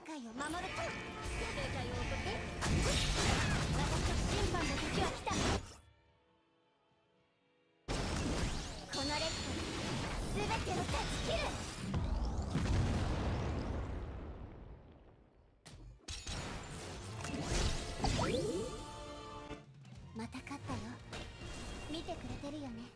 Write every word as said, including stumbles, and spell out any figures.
界を守るため、世界を起こせ。私の審判の時は来た。このレッドに全てを断ち切る。また勝ったよ。見てくれてるよね。